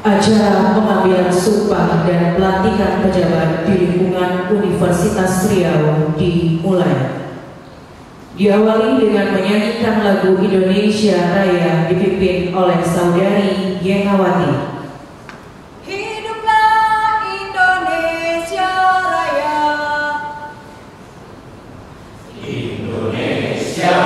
Acara pengambilan sumpah dan pelantikan pejabat di lingkungan Universitas Riau dimulai. Diawali dengan menyanyikan lagu Indonesia Raya dipimpin oleh Saudari Yenawati. Hiduplah Indonesia Raya. Indonesia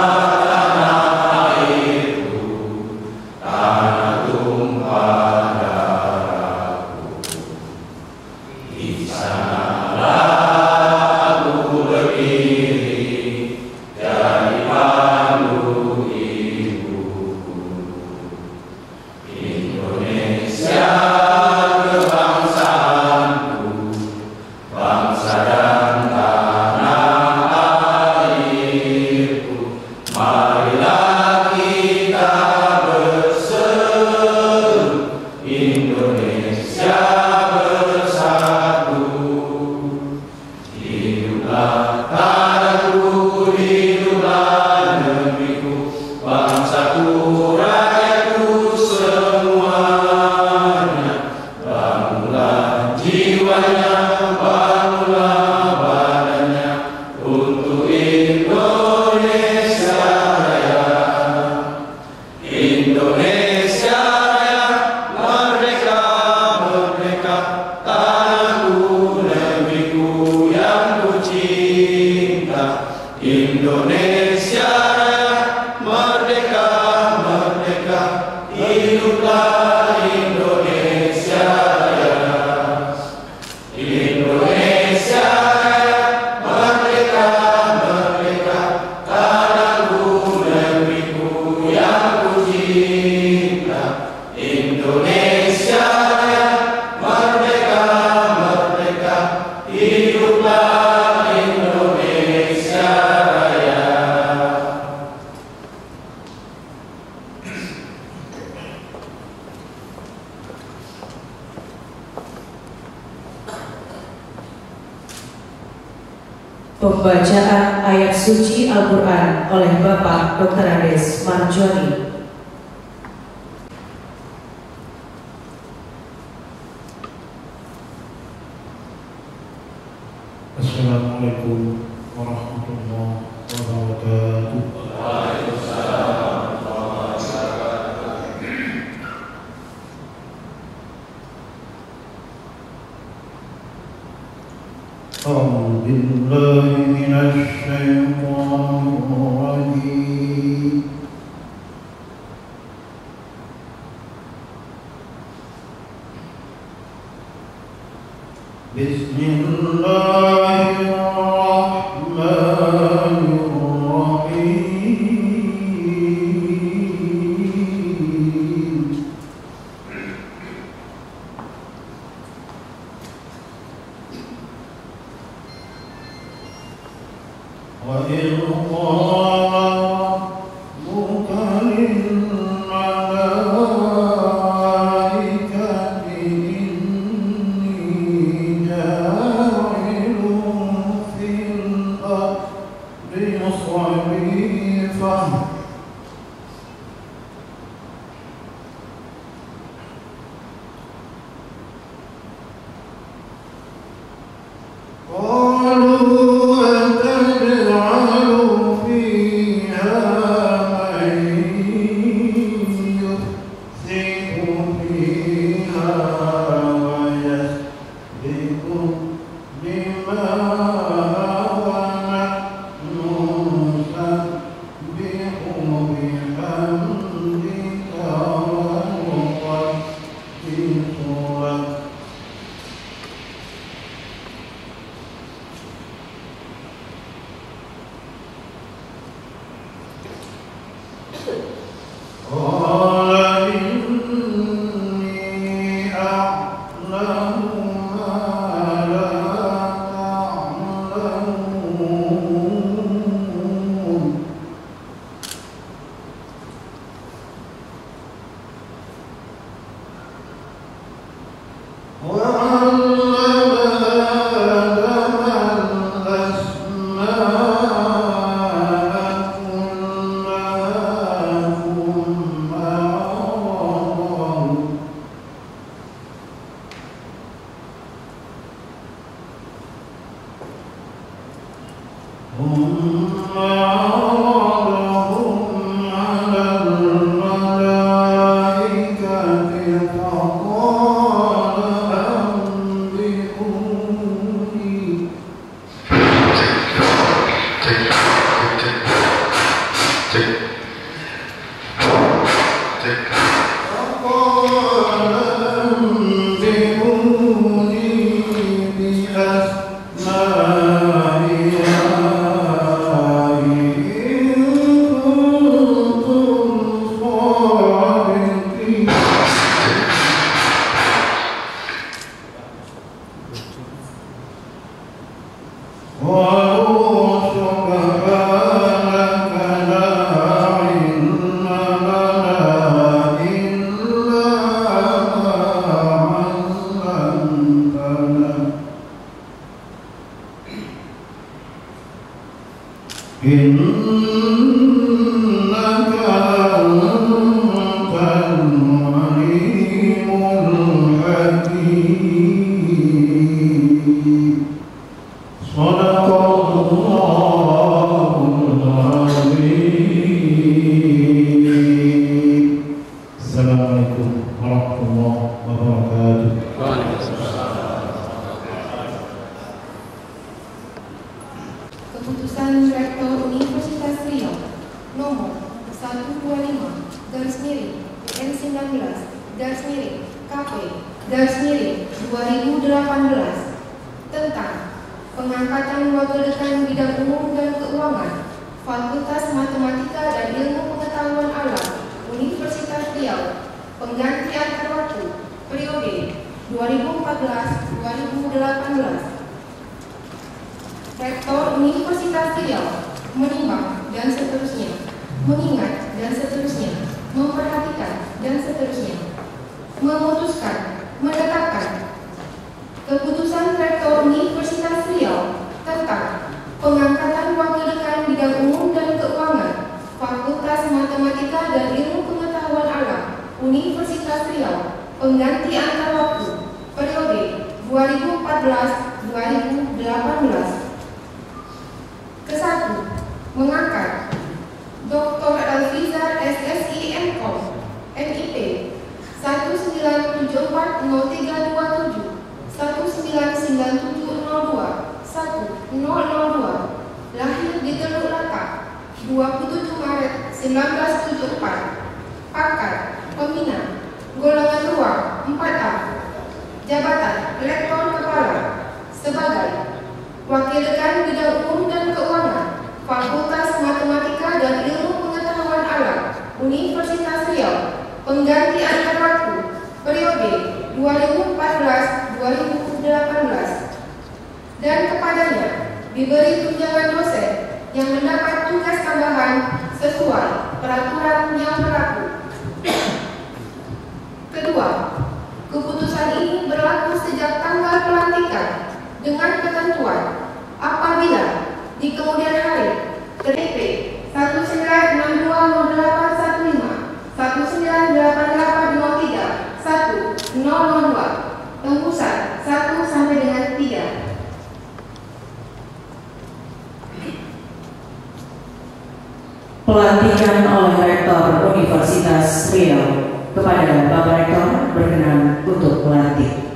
Pembacaan ayat suci Al-Quran oleh Bapak Dr. Andes Marjoni. Assalamualaikum warahmatullahi wabarakatuh. Waalaikumsalam warahmatullahi wabarakatuh. أعوذ بالله من الشيطان الرجيم. بسم الله الرحمن الرحيم. وإذ قال ربك للملائكة إني جاعل في الأرض خليفة قالوا أتجعل فيها من يفسد فيها ويسفك الدماء ونحن نسبح بحمدك ونقدس لك. قال إني أعلم ما لا تعلمون. وعلم آدم الأسماء كلها ثم عرضهم Keputusan Rektor Universitas Riau nomor 125/KP/2018 tentang pengangkatan wakil dekan bidang umum dan keuangan Fakultas Matematika dan Ilmu Pengetahuan Alam Universitas Riau, pengganti antar waktu periode 2014-2018. Rektor Universitas Riau menimbang dan seterusnya, mengingat dan seterusnya, memperhatikan dan seterusnya, memutuskan, menetapkan keputusan Rektor Universitas Riau tentang pengangkatan wakil dekan bidang umum dan keuangan Fakultas Matematika dan Ilmu Pengetahuan Alam Universitas Riau, pengganti antar waktu periode 2014-2018. Kesatu, mengangkat Dr. Elvizar SSI MCom NIP 1974037 199702 1002, lahir di Teluk Laka 27 Maret 1974, pangkat pembina, golongan ruang 4A, jabatan Lektor Kepala sebagai Wakil Dekan Bidang Umum dan Keuangan Fakultas Matematika dan Ilmu Pengetahuan Alam Universitas Riau, pengganti antar waktu periode 2014-2018, dan kepadanya diberi tunjangan dosen yang mendapat tugas tambahan sesuai peraturan yang berlaku. Kedua, keputusan ini berlaku sejak tanggal pelantikan dengan ketentuan apabila di kemudian hari TP 19620815 198803 1002 tembusan 1 sampai dengan 3. Pelantikan oleh Rektor Universitas Riau. Kepada Bapak Rektor berkenan untuk melantik.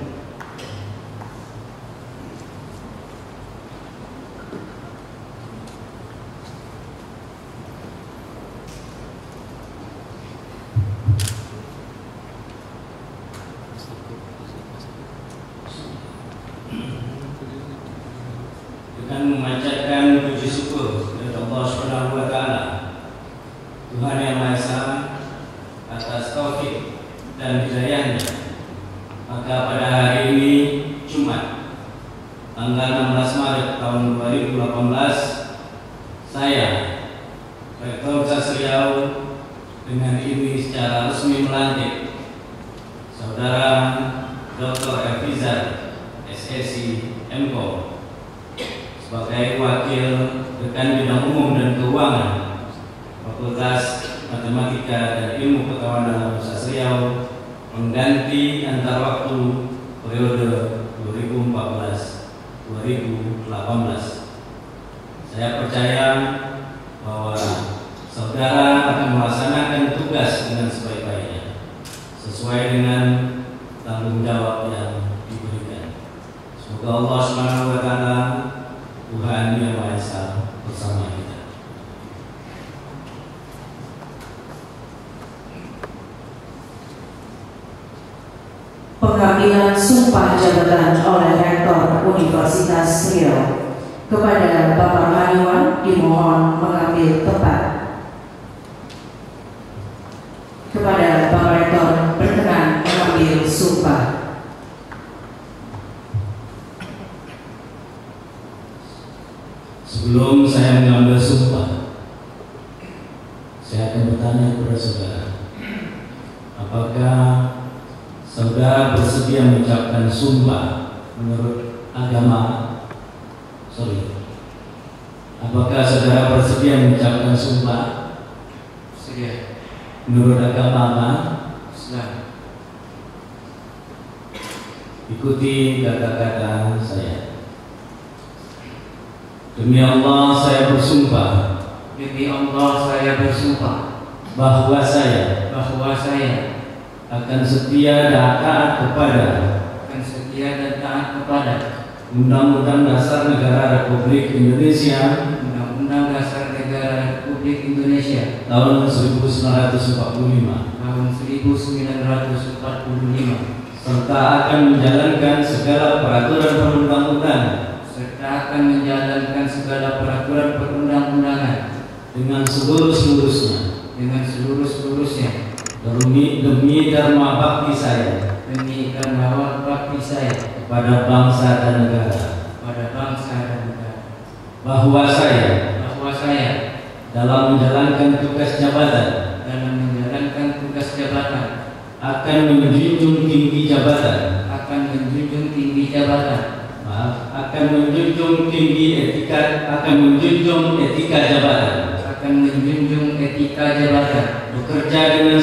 Dengan memanjatkan puji syukur kepada Allah Subhanahu wa taala, Tuhan yang Maha Esa, atas taufik dan hidayahnya, maka pada hari ini Jumat tanggal 16 Maret tahun 2018, saya Rektor Universitas Riau dengan ini secara resmi melantik Saudara Dr. Elvizar SSI MCom sebagai Wakil Dekan Bidang Umum dan Keuangan Fakultas Matematika dan Ilmu Pengetahuan Alam Universitas Riau, mengganti antar waktu periode 2014-2018. Saya percaya bahwa saudara akan melaksanakan tugas dengan sebaik-baiknya, sesuai dengan tanggung jawab yang diberikan. Semoga Allah Subhanahu wa Ta'ala, Tuhan Yang Maha Esa, bersama kita. Pengambilan sumpah jabatan oleh Rektor Universitas Riau kepada Bapak Haniwan dimohon mengambil tempat. Kepada Bapak Rektor berkenan mengambil sumpah. Sebelum saya mengambil sumpah, saya akan bertanya kepada saudara, apakah saudara bersedia mengucapkan sumpah menurut agama? Apakah saudara bersedia mengucapkan sumpah? Sedia. Menurut agama apa? Islam. Ikuti kata-kata saya. Demi Allah saya bersumpah. Demi Allah saya bersumpah Bahwa saya akan setia dan taat kepada Undang-Undang Dasar Negara Republik Indonesia Undang-Undang Dasar Negara Republik Indonesia tahun 1945 serta akan menjalankan segala peraturan perundang-undangan dengan seluruh-seluruhnya demi dharma bakti saya kepada bangsa dan negara. Bahwa saya dalam menjalankan tugas jabatan akan menjunjung tinggi etika jabatan, bekerja dengan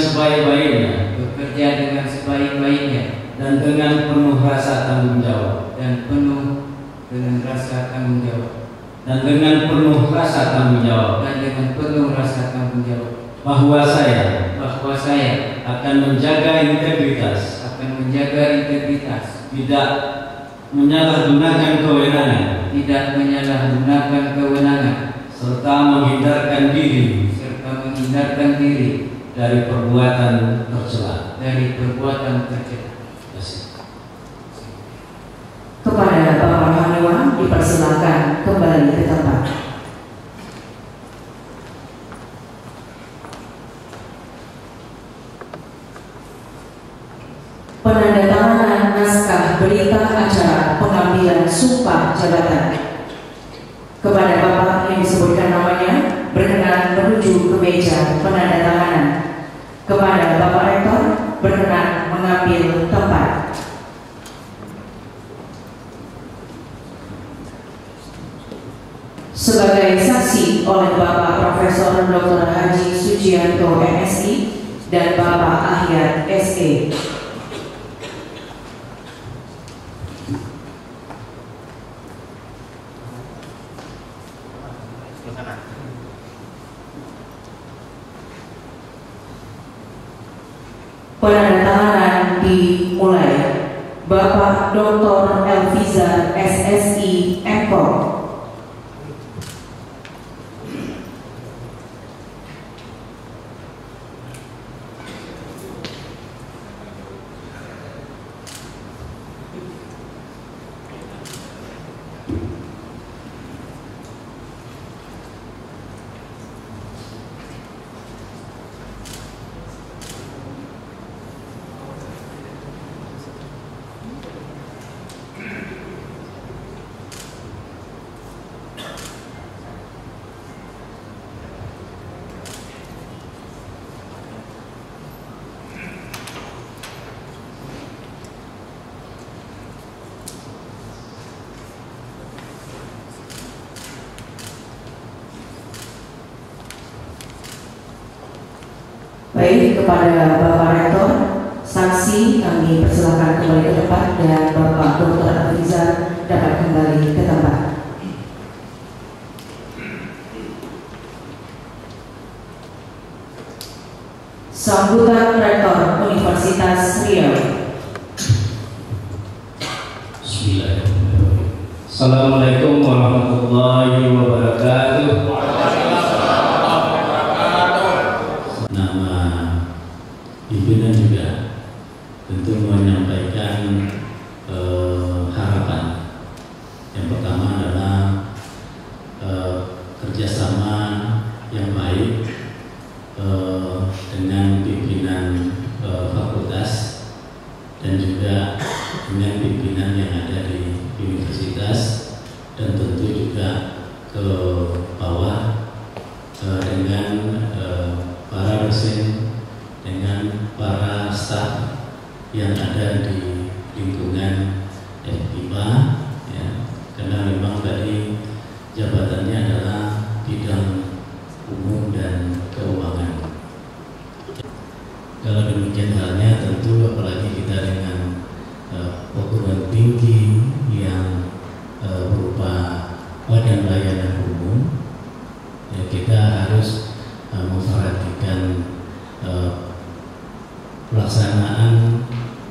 sebaik-baiknya dan dengan penuh rasa tanggung jawab bahwa saya akan menjaga integritas, tidak menyalahgunakan kewenangan, serta menghindarkan diri dari perbuatan tercela. Kepada Bapak Haniwan dipersilakan kembali ke tempat. Penandatanganan naskah berita acara pengambilan sumpah jabatan. Kepada Bapak yang disebutkan namanya berkenan menuju ke meja penandatanganan. Kepada Bapak Rektor berkenan mengambil tempat. Sebagai saksi oleh Bapak Profesor Dr. Haji Sujianto MSI dan Bapak Ahyar SE. Penandatanganan dimulai. Bapak Dr. Elvizar SSI MPom. Baik, kepada Bapak Rektor, saksi kami persilakan kembali ke tempat dan Bapak Dr. Elvizar dapat kembali ke tempat. Sambutan Rektor Universitas Riau. Bismillahirrahmanirrahim. Assalamualaikum warahmatullahi wabarakatuh. Nama pimpinan juga tentu menyampaikan harapan. Yang pertama adalah kerjasama yang baik dengan pimpinan fakultas dan juga dengan pimpinan yang ada di universitas, dan tentu juga ke bawah dengan para dosen, dengan para staf yang ada di lingkungan FIPA, ya, karena memang tadi jabatannya adalah bidang umum dan keuangan. Kalau demikian halnya, tentu apalagi kita dengan perguruan tinggi yang berupa badan layanan umum, ya, kita harus memperhatikan pelaksanaan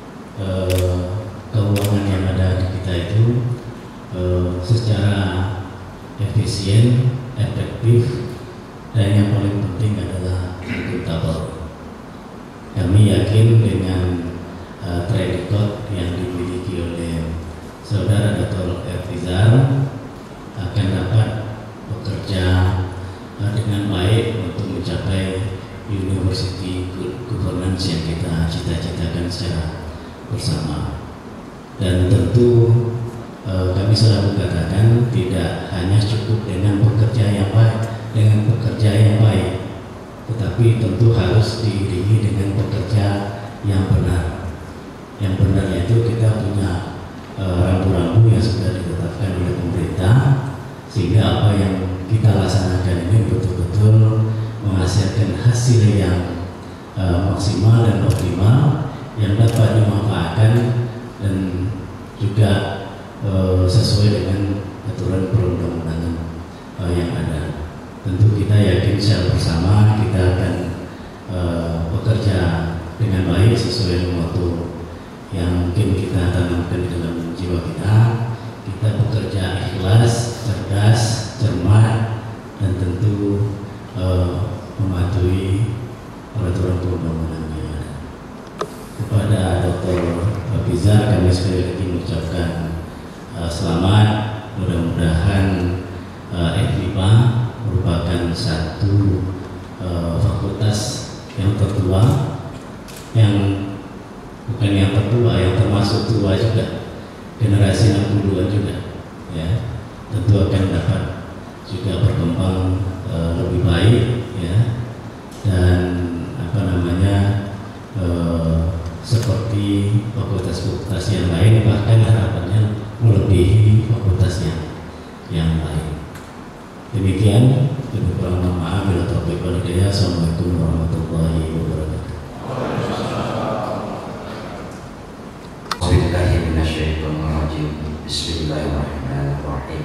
keuangan yang ada di kita itu secara efisien, efektif, dan yang paling penting adalah akuntabel. Kami yakin dengan track record yang dimiliki oleh Saudara Dr. Eftizal akan dapat bekerja dengan baik untuk mencapai University Governance yang kita cita-citakan secara bersama. Dan tentu kami selalu katakan tidak hanya cukup dengan bekerja yang baik, tetapi tentu harus diiringi dengan bekerja yang benar. Yang benar yaitu kita punya rambu-rambu yang sudah ditetapkan oleh pemerintah, sehingga apa yang kita laksanakan ini betul-betul menghasilkan hasil yang maksimal dan optimal yang dapat dimanfaatkan dan juga sesuai dengan aturan perundang-undangan yang ada. Tentu kita yakin secara bersama kita akan bekerja dengan baik sesuai dengan waktu yang mungkin kita tanamkan di dalam jiwa kita. Kita bekerja ikhlas, cerdas, cermat, dan tentu mematuhi peraturan perundang-undangan yang ada. Kepada Dr. Eftizal kami sekali lagi mengucapkan selamat. Mudah-mudahan FIPA merupakan satu fakultas yang tertua, yang bukan yang tertua, yang termasuk tua juga, generasi 62 juga, ya, tentu akan dapat juga berkembang lebih baik, ya, dan seperti fakultas-fakultas yang lain, bahkan harapannya melebihi fakultas yang lain. Demikian, lebih kurang mohon maaf bila taufiq wal hidayah. Assalamualaikum warahmatullahi wabarakatuh. Bismillahirrahmanirrahim.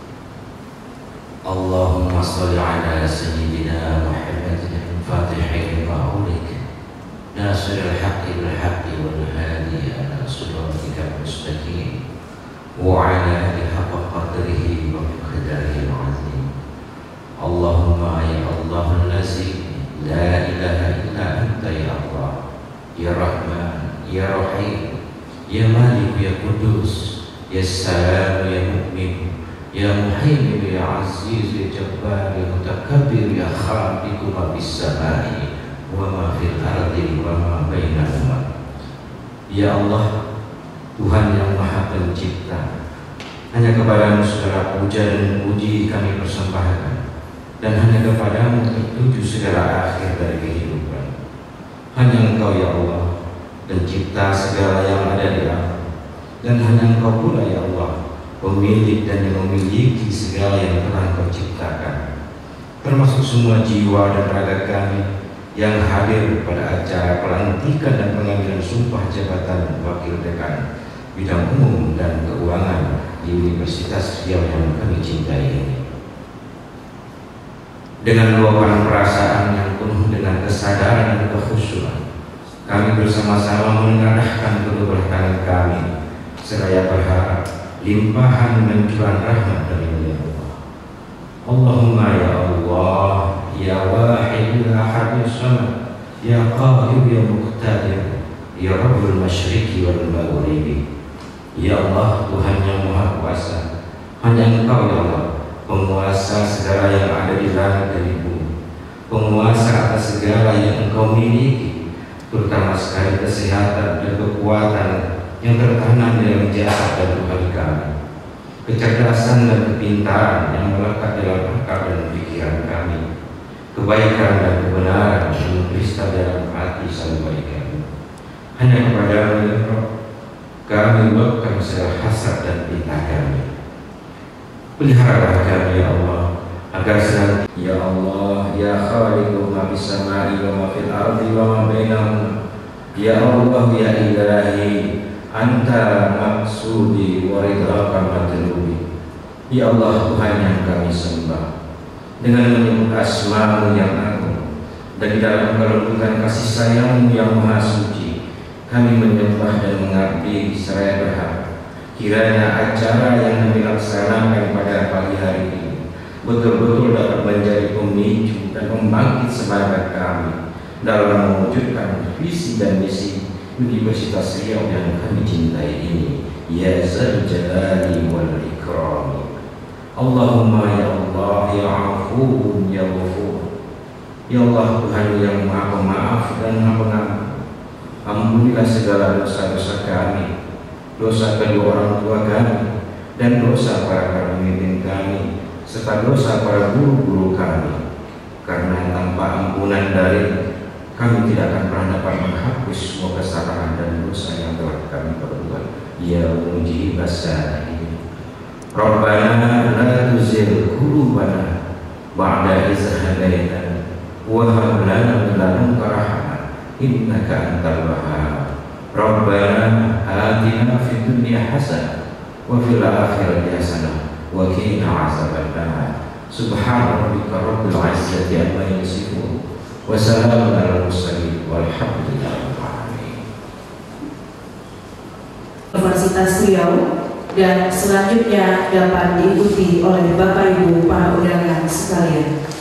Allahumma shalli ala sayyidina Muhammadin al-Fatihil ma'ulik nasiril haqqi bil haqqi wal hadi ala siratikal mustaqim wa ala alihi haqqa qadrihi wa miqdarihi al-azim. Allahumma ya Allah allazi la ilaha illa anta ya Allah, ya Rahman, ya Rahim, ya Malik, ya Qudus, ya Salam, ya Mu'min, ya Muhaimin, ya Aziz, ya Jabbar, ya Mutakabbir, ya Khaliqu ma fis samai wa ma fil ardi wa ma bainahuma. Ya Allah, Tuhan yang Maha Pencipta, hanya kepadamu segala puja dan puji kami persembahkan, dan hanya kepadamu tertuju segala akhir dari kehidupan. Hanya Engkau ya Allah, Pencipta segala yang ada di alam, dan hanya Engkau pula ya Allah, pemilik dan yang memiliki segala yang telah Engkau ciptakan, termasuk semua jiwa dan raga kami yang hadir pada acara pelantikan dan pengambilan sumpah jabatan Wakil Dekan Bidang Umum dan Keuangan di Universitas Riau yang kami cintai ini. dengan luapan perasaan yang penuh dengan kesadaran dan kekhusyuan, kami bersama-sama menengadahkan kedua tangan kami seraya berharap limpahan dan curahan rahmat dari Allah. Allahumma ya Allah, ya wahid ya ahad ya samad, ya qahir ya muqtadir, ya rabbul masyriqi wal maghribi. Ya Allah, Tuhan yang Maha Kuasa, hanya Engkau ya Allah, penguasa segala yang ada di langit dan di bumi, penguasa atas segala yang Engkau miliki, terutama sekali kesehatan dan kekuatan yang tertanam dalam jasad dan rohani kami, kecerdasan dan kepintaran yang melekat dalam akal dan pikiran kami, kebaikan dan kebenaran yang mengkristal dalam hati sang baik kami. Hanya kepada-Mu ya Rabb kami luapkan segala hasad dan pinta kami. Peliharalah kami ya Allah, agar senantiasa ya Allah, ya khaliqu ma fis samai wa ma fil ardi wa ma bainahuma, ya Allah ya ilahi, anta maksudi wa ridhaka matlubi. Ya Allah, Tuhan yang kami sembah, dengan menyebut asma-Mu yang agung dan di dalam kelembutan kasih sayang-Mu yang maha suci, kami menyembah dan mengabdi seraya berharap kiranya acara yang kami laksanakan pada pagi hari ini betul-betul dapat menjadi pemicu dan membangkit semangat kami dalam mewujudkan visi dan misi Universitas Riau yang kami cintai ini. Ya Zal Jalali wal Ikram. Allahumma ya Allah ya Afuun ya Ghafur. Ya Allah, Tuhan yang Maha Pemaaf dan Maha Pengampun, ampunilah segala dosa-dosa kami, dosa kedua orang tua kami, dan dosa para pemimpin kami, serta dosa para guru-guru kami. Karena tanpa ampunan dari kami tidak akan pernah dapat menghapus semua kesalahan dan dosa yang telah kami perbuat. Ya mujibas sa'ilin, Rabbana la tuzigh qulubana ba'da idh hadaytana wa hab lana min ladunka rahmah innaka antal wahhab. Rabbana atina fid dunya hasanah wa fil akhirati hasanah wa qina azabannar. Subhana rabbika rabbil izzati amma yasifun wa salamun alal mursalin walhamdulillahi rabbil alamin. Universitas Riau, dan selanjutnya dapat diikuti oleh Bapak Ibu para undangan sekalian.